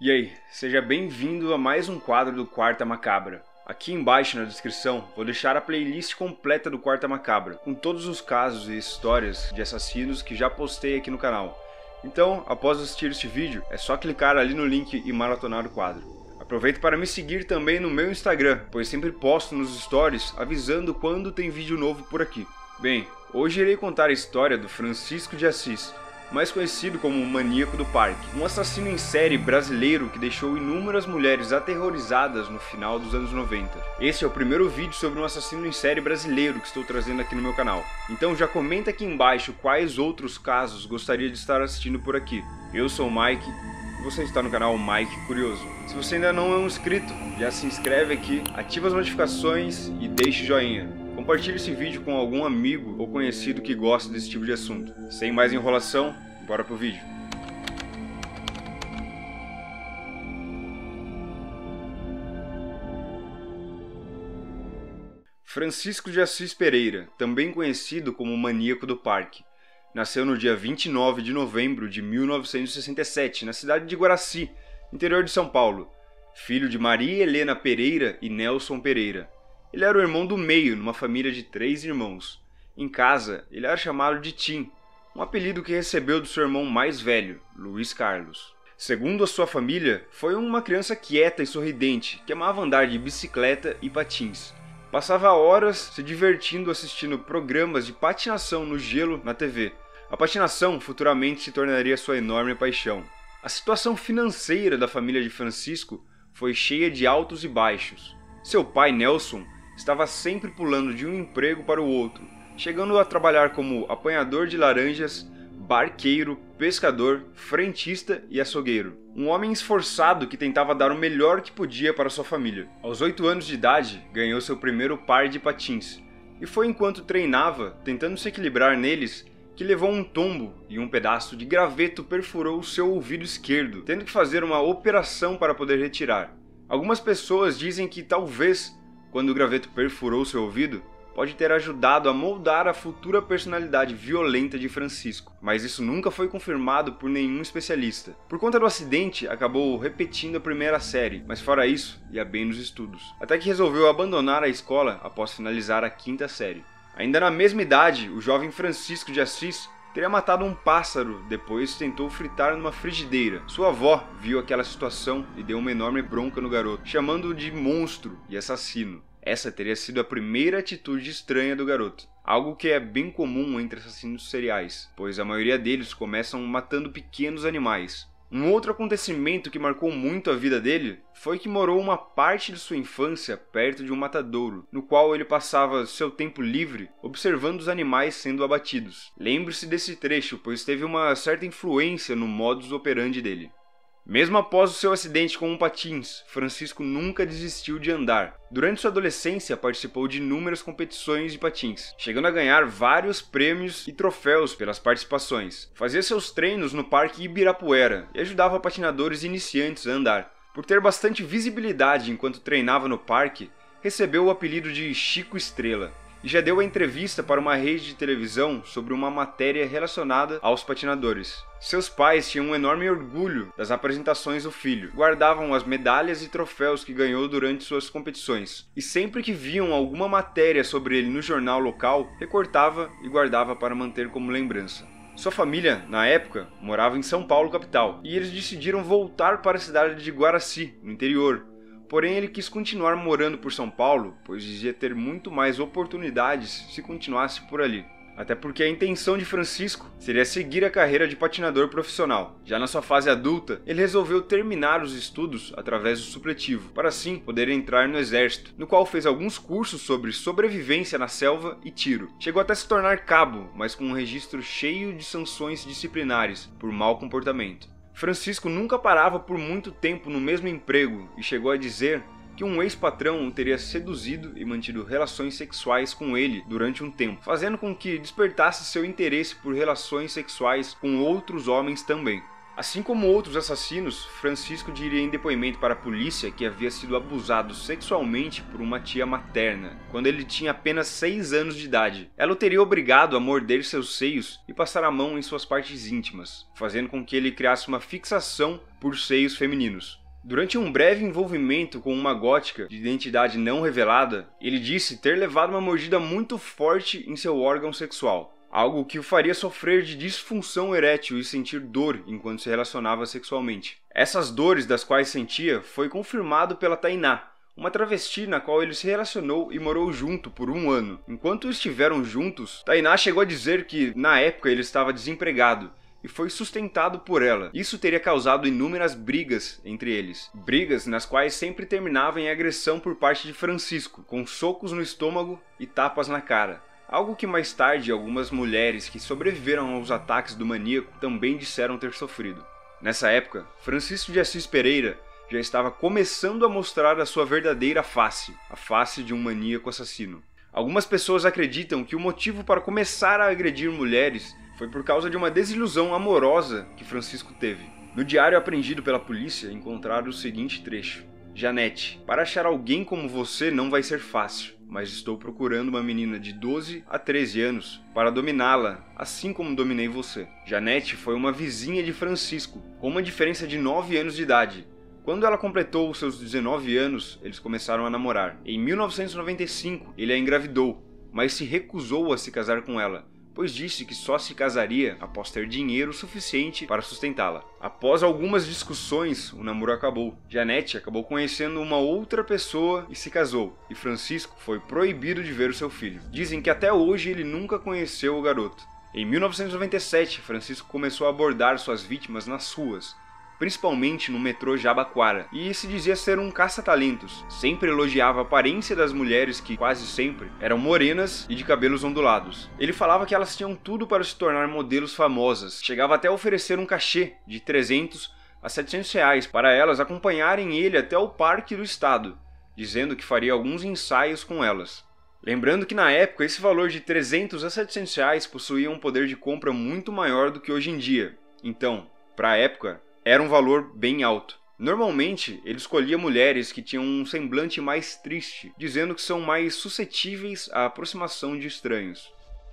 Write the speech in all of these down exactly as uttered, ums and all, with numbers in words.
E aí, seja bem-vindo a mais um quadro do Quarta Macabra. Aqui embaixo na descrição vou deixar a playlist completa do Quarta Macabra, com todos os casos e histórias de assassinos que já postei aqui no canal. Então, após assistir este vídeo, é só clicar ali no link e maratonar o quadro. Aproveita para me seguir também no meu Instagram, pois sempre posto nos stories avisando quando tem vídeo novo por aqui. Bem, hoje irei contar a história do Francisco de Assis, mais conhecido como o Maníaco do Parque, um assassino em série brasileiro que deixou inúmeras mulheres aterrorizadas no final dos anos noventa. Esse é o primeiro vídeo sobre um assassino em série brasileiro que estou trazendo aqui no meu canal. Então já comenta aqui embaixo quais outros casos gostaria de estar assistindo por aqui. Eu sou o Mike e você está no canal Mike Curioso. Se você ainda não é um inscrito, já se inscreve aqui, ativa as notificações e deixe o joinha. Compartilhe esse vídeo com algum amigo ou conhecido que gosta desse tipo de assunto. Sem mais enrolação, bora pro vídeo. Francisco de Assis Pereira, também conhecido como o Maníaco do Parque, nasceu no dia vinte e nove de novembro de mil novecentos e sessenta e sete, na cidade de Guaraci, interior de São Paulo, filho de Maria Helena Pereira e Nelson Pereira. Ele era o irmão do meio numa família de três irmãos. Em casa, ele era chamado de Tim, um apelido que recebeu do seu irmão mais velho, Luiz Carlos. Segundo a sua família, foi uma criança quieta e sorridente, que amava andar de bicicleta e patins. Passava horas se divertindo assistindo programas de patinação no gelo na T V. A patinação futuramente se tornaria sua enorme paixão. A situação financeira da família de Francisco foi cheia de altos e baixos. Seu pai, Nelson, estava sempre pulando de um emprego para o outro, chegando a trabalhar como apanhador de laranjas, barqueiro, pescador, frentista e açougueiro. Um homem esforçado que tentava dar o melhor que podia para sua família. Aos oito anos de idade, ganhou seu primeiro par de patins, e foi enquanto treinava, tentando se equilibrar neles, que levou um tombo e um pedaço de graveto perfurou seu ouvido esquerdo, tendo que fazer uma operação para poder retirar. Algumas pessoas dizem que talvez, quando o graveto perfurou seu ouvido, pode ter ajudado a moldar a futura personalidade violenta de Francisco, mas isso nunca foi confirmado por nenhum especialista. Por conta do acidente, acabou repetindo a primeira série, mas fora isso, ia bem nos estudos, até que resolveu abandonar a escola após finalizar a quinta série. Ainda na mesma idade, o jovem Francisco de Assis teria matado um pássaro, depois tentou fritar numa frigideira. Sua avó viu aquela situação e deu uma enorme bronca no garoto, chamando-o de monstro e assassino. Essa teria sido a primeira atitude estranha do garoto, algo que é bem comum entre assassinos seriais, pois a maioria deles começam matando pequenos animais. Um outro acontecimento que marcou muito a vida dele foi que morou uma parte de sua infância perto de um matadouro, no qual ele passava seu tempo livre observando os animais sendo abatidos. Lembre-se desse trecho, pois teve uma certa influência no modus operandi dele. Mesmo após o seu acidente com um patins, Francisco nunca desistiu de andar. Durante sua adolescência, participou de inúmeras competições de patins, chegando a ganhar vários prêmios e troféus pelas participações. Fazia seus treinos no Parque Ibirapuera e ajudava patinadores iniciantes a andar. Por ter bastante visibilidade enquanto treinava no parque, recebeu o apelido de Chico Estrela. E já deu a entrevista para uma rede de televisão sobre uma matéria relacionada aos patinadores. Seus pais tinham um enorme orgulho das apresentações do filho, guardavam as medalhas e troféus que ganhou durante suas competições, e sempre que viam alguma matéria sobre ele no jornal local, recortava e guardava para manter como lembrança. Sua família, na época, morava em São Paulo capital, e eles decidiram voltar para a cidade de Guaraci, no interior. Porém, ele quis continuar morando por São Paulo, pois dizia ter muito mais oportunidades se continuasse por ali. Até porque a intenção de Francisco seria seguir a carreira de patinador profissional. Já na sua fase adulta, ele resolveu terminar os estudos através do supletivo, para assim poder entrar no exército, no qual fez alguns cursos sobre sobrevivência na selva e tiro. Chegou até se tornar cabo, mas com um registro cheio de sanções disciplinares por mau comportamento. Francisco nunca parava por muito tempo no mesmo emprego e chegou a dizer que um ex-patrão o teria seduzido e mantido relações sexuais com ele durante um tempo, fazendo com que despertasse seu interesse por relações sexuais com outros homens também. Assim como outros assassinos, Francisco diria em depoimento para a polícia que havia sido abusado sexualmente por uma tia materna, quando ele tinha apenas seis anos de idade. Ela o teria obrigado a morder seus seios e passar a mão em suas partes íntimas, fazendo com que ele criasse uma fixação por seios femininos. Durante um breve envolvimento com uma gótica de identidade não revelada, ele disse ter levado uma mordida muito forte em seu órgão sexual. Algo que o faria sofrer de disfunção erétil e sentir dor enquanto se relacionava sexualmente. Essas dores das quais sentia foi confirmado pela Tainá, uma travesti na qual ele se relacionou e morou junto por um ano. Enquanto estiveram juntos, Tainá chegou a dizer que, na época, ele estava desempregado e foi sustentado por ela. Isso teria causado inúmeras brigas entre eles. Brigas nas quais sempre terminavam em agressão por parte de Francisco, com socos no estômago e tapas na cara. Algo que mais tarde algumas mulheres que sobreviveram aos ataques do maníaco também disseram ter sofrido. Nessa época, Francisco de Assis Pereira já estava começando a mostrar a sua verdadeira face, a face de um maníaco assassino. Algumas pessoas acreditam que o motivo para começar a agredir mulheres foi por causa de uma desilusão amorosa que Francisco teve. No diário apreendido pela polícia encontraram o seguinte trecho: Janete, para achar alguém como você não vai ser fácil. Mas estou procurando uma menina de doze a treze anos para dominá-la, assim como dominei você. Janete foi uma vizinha de Francisco, com uma diferença de nove anos de idade. Quando ela completou os seus dezenove anos, eles começaram a namorar. Em mil novecentos e noventa e cinco, ele a engravidou, mas se recusou a se casar com ela, pois disse que só se casaria após ter dinheiro suficiente para sustentá-la. Após algumas discussões, o namoro acabou. Janete acabou conhecendo uma outra pessoa e se casou, e Francisco foi proibido de ver o seu filho. Dizem que até hoje ele nunca conheceu o garoto. Em mil novecentos e noventa e sete, Francisco começou a abordar suas vítimas nas ruas, principalmente no metrô Jabaquara, e se dizia ser um caça-talentos. Sempre elogiava a aparência das mulheres que, quase sempre, eram morenas e de cabelos ondulados. Ele falava que elas tinham tudo para se tornar modelos famosas, chegava até a oferecer um cachê de trezentos a setecentos reais para elas acompanharem ele até o Parque do Estado, dizendo que faria alguns ensaios com elas. Lembrando que na época esse valor de trezentos a setecentos reais possuía um poder de compra muito maior do que hoje em dia. Então, para a época, era um valor bem alto. Normalmente, ele escolhia mulheres que tinham um semblante mais triste, dizendo que são mais suscetíveis à aproximação de estranhos.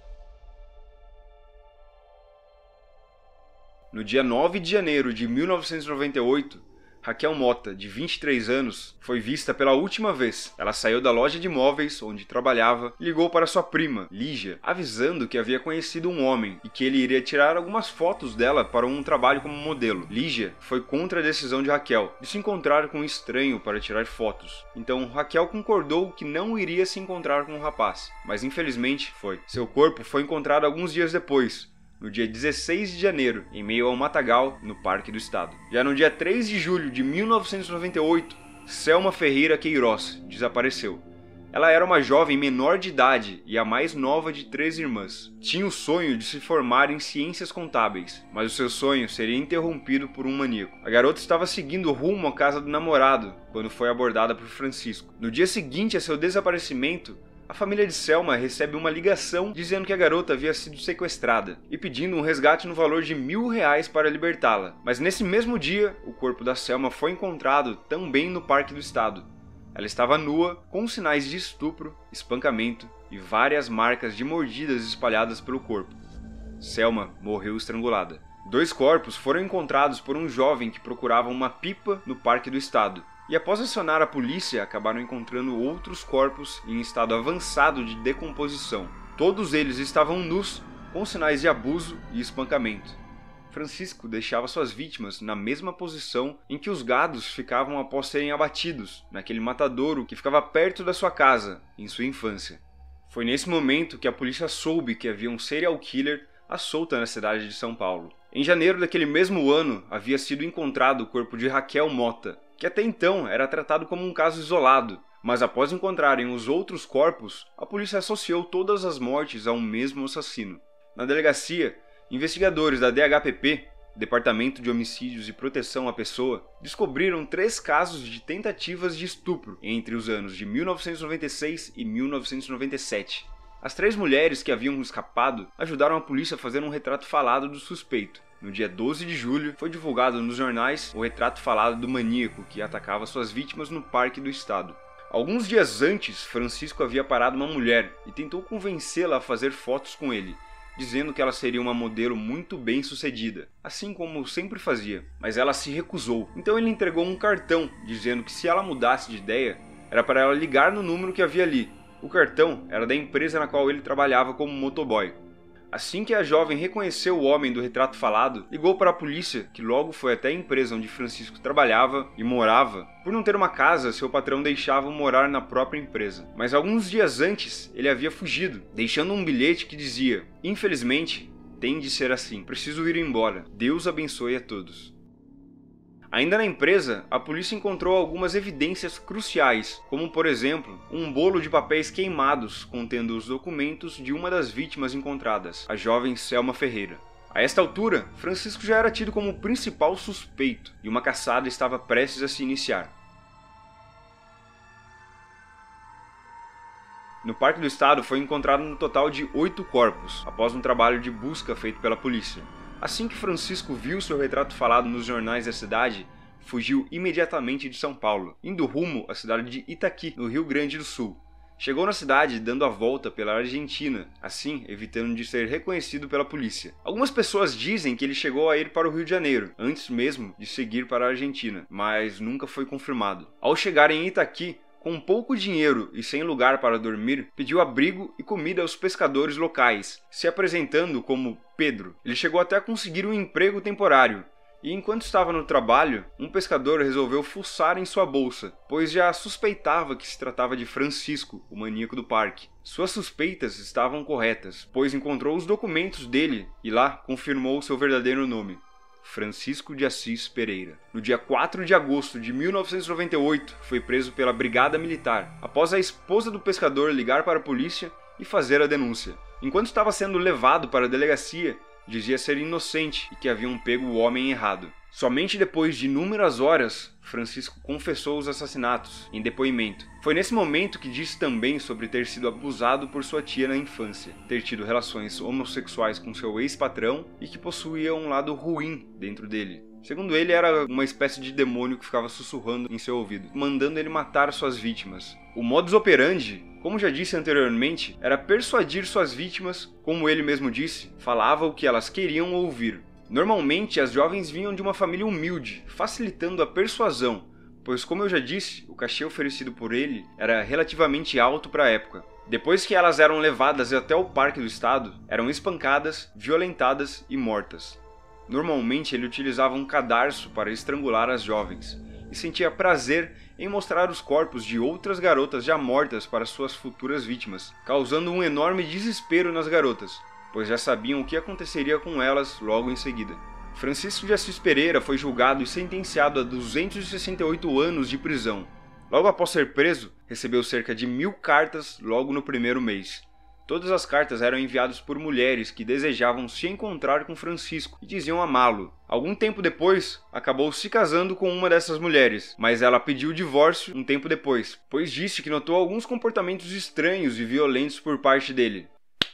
No dia nove de janeiro de mil novecentos e noventa e oito, Raquel Mota, de vinte e três anos, foi vista pela última vez. Ela saiu da loja de móveis onde trabalhava e ligou para sua prima, Lígia, avisando que havia conhecido um homem e que ele iria tirar algumas fotos dela para um trabalho como modelo. Lígia foi contra a decisão de Raquel de se encontrar com um estranho para tirar fotos. Então Raquel concordou que não iria se encontrar com o rapaz, mas infelizmente foi. Seu corpo foi encontrado alguns dias depois, no dia dezesseis de janeiro, em meio ao matagal, no Parque do Estado. Já no dia três de julho de mil novecentos e noventa e oito, Selma Ferreira Queiroz desapareceu. Ela era uma jovem menor de idade e a mais nova de três irmãs. Tinha o sonho de se formar em ciências contábeis, mas o seu sonho seria interrompido por um maníaco. A garota estava seguindo rumo à casa do namorado quando foi abordada por Francisco. No dia seguinte a seu desaparecimento, a família de Selma recebe uma ligação dizendo que a garota havia sido sequestrada e pedindo um resgate no valor de mil reais para libertá-la. Mas nesse mesmo dia, o corpo da Selma foi encontrado também no Parque do Estado. Ela estava nua, com sinais de estupro, espancamento e várias marcas de mordidas espalhadas pelo corpo. Selma morreu estrangulada. Dois corpos foram encontrados por um jovem que procurava uma pipa no Parque do Estado. E após acionar a polícia, acabaram encontrando outros corpos em estado avançado de decomposição. Todos eles estavam nus, com sinais de abuso e espancamento. Francisco deixava suas vítimas na mesma posição em que os gados ficavam após serem abatidos, naquele matadouro que ficava perto da sua casa, em sua infância. Foi nesse momento que a polícia soube que havia um serial killer à solta na cidade de São Paulo. Em janeiro daquele mesmo ano, havia sido encontrado o corpo de Raquel Mota, que até então era tratado como um caso isolado, mas após encontrarem os outros corpos, a polícia associou todas as mortes a um mesmo assassino. Na delegacia, investigadores da D H P P, Departamento de Homicídios e Proteção à Pessoa, descobriram três casos de tentativas de estupro entre os anos de mil novecentos e noventa e seis e mil novecentos e noventa e sete. As três mulheres que haviam escapado ajudaram a polícia a fazer um retrato falado do suspeito. no dia doze de julho, foi divulgado nos jornais o retrato falado do maníaco que atacava suas vítimas no Parque do Estado. Alguns dias antes, Francisco havia parado uma mulher e tentou convencê-la a fazer fotos com ele, dizendo que ela seria uma modelo muito bem sucedida, assim como sempre fazia, mas ela se recusou. Então ele entregou um cartão, dizendo que se ela mudasse de ideia, era para ela ligar no número que havia ali. O cartão era da empresa na qual ele trabalhava como motoboy. Assim que a jovem reconheceu o homem do retrato falado, ligou para a polícia, que logo foi até a empresa onde Francisco trabalhava e morava. Por não ter uma casa, seu patrão deixava-o morar na própria empresa. Mas alguns dias antes, ele havia fugido, deixando um bilhete que dizia: "Infelizmente, tem de ser assim. Preciso ir embora. Deus abençoe a todos." Ainda na empresa, a polícia encontrou algumas evidências cruciais, como por exemplo, um bolo de papéis queimados contendo os documentos de uma das vítimas encontradas, a jovem Selma Ferreira. A esta altura, Francisco já era tido como o principal suspeito e uma caçada estava prestes a se iniciar. No Parque do Estado foi encontrado um total de oito corpos, após um trabalho de busca feito pela polícia. Assim que Francisco viu seu retrato falado nos jornais da cidade, fugiu imediatamente de São Paulo, indo rumo à cidade de Itaqui, no Rio Grande do Sul. Chegou na cidade dando a volta pela Argentina, assim evitando de ser reconhecido pela polícia. Algumas pessoas dizem que ele chegou a ir para o Rio de Janeiro, antes mesmo de seguir para a Argentina, mas nunca foi confirmado. Ao chegar em Itaqui, com pouco dinheiro e sem lugar para dormir, pediu abrigo e comida aos pescadores locais, se apresentando como Pedro. Ele chegou até a conseguir um emprego temporário, e enquanto estava no trabalho, um pescador resolveu fuçar em sua bolsa, pois já suspeitava que se tratava de Francisco, o maníaco do parque. Suas suspeitas estavam corretas, pois encontrou os documentos dele e lá confirmou seu verdadeiro nome: Francisco de Assis Pereira. No dia quatro de agosto de mil novecentos e noventa e oito, foi preso pela Brigada Militar, após a esposa do pescador ligar para a polícia e fazer a denúncia. Enquanto estava sendo levado para a delegacia, dizia ser inocente e que haviam pego o homem errado. Somente depois de inúmeras horas, Francisco confessou os assassinatos em depoimento. Foi nesse momento que disse também sobre ter sido abusado por sua tia na infância, ter tido relações homossexuais com seu ex-patrão e que possuía um lado ruim dentro dele. Segundo ele, era uma espécie de demônio que ficava sussurrando em seu ouvido, mandando ele matar suas vítimas. O modus operandi, como já disse anteriormente, era persuadir suas vítimas, como ele mesmo disse, falava o que elas queriam ouvir. Normalmente, as jovens vinham de uma família humilde, facilitando a persuasão, pois, como eu já disse, o cachê oferecido por ele era relativamente alto para a época. Depois que elas eram levadas até o Parque do Estado, eram espancadas, violentadas e mortas. Normalmente, ele utilizava um cadarço para estrangular as jovens, e sentia prazer em mostrar os corpos de outras garotas já mortas para suas futuras vítimas, causando um enorme desespero nas garotas, pois já sabiam o que aconteceria com elas logo em seguida. Francisco de Assis Pereira foi julgado e sentenciado a duzentos e sessenta e oito anos de prisão. Logo após ser preso, recebeu cerca de mil cartas logo no primeiro mês. Todas as cartas eram enviadas por mulheres que desejavam se encontrar com Francisco e diziam amá-lo. Algum tempo depois, acabou se casando com uma dessas mulheres, mas ela pediu o divórcio um tempo depois, pois disse que notou alguns comportamentos estranhos e violentos por parte dele.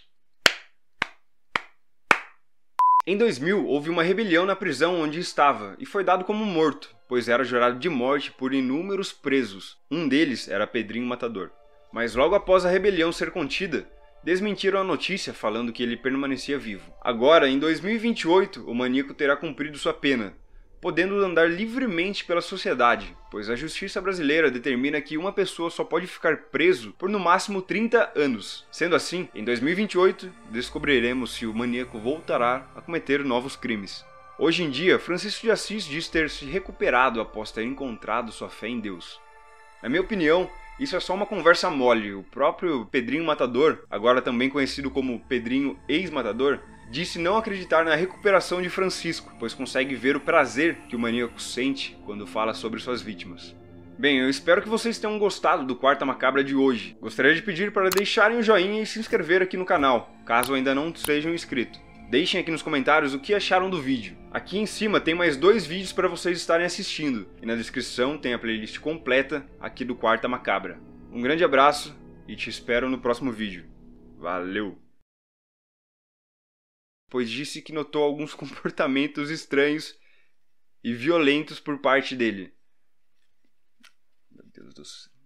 Em dois mil, houve uma rebelião na prisão onde estava e foi dado como morto, pois era jurado de morte por inúmeros presos. Um deles era Pedrinho Matador. Mas logo após a rebelião ser contida, desmentiram a notícia falando que ele permanecia vivo. Agora, em dois mil e vinte e oito, o maníaco terá cumprido sua pena, podendo andar livremente pela sociedade, pois a justiça brasileira determina que uma pessoa só pode ficar preso por no máximo trinta anos. Sendo assim, em dois mil e vinte e oito, descobriremos se o maníaco voltará a cometer novos crimes. Hoje em dia, Francisco de Assis diz ter se recuperado após ter encontrado sua fé em Deus. Na minha opinião, isso é só uma conversa mole. O próprio Pedrinho Matador, agora também conhecido como Pedrinho Ex-Matador, disse não acreditar na recuperação de Francisco, pois consegue ver o prazer que o maníaco sente quando fala sobre suas vítimas. Bem, eu espero que vocês tenham gostado do Quarta Macabra de hoje. Gostaria de pedir para deixarem o joinha e se inscrever aqui no canal, caso ainda não sejam inscritos. Deixem aqui nos comentários o que acharam do vídeo. Aqui em cima tem mais dois vídeos para vocês estarem assistindo, e na descrição tem a playlist completa aqui do Quarta Macabra. Um grande abraço e te espero no próximo vídeo. Valeu! pois disse que notou alguns comportamentos estranhos e violentos por parte dele. Meu Deus do céu.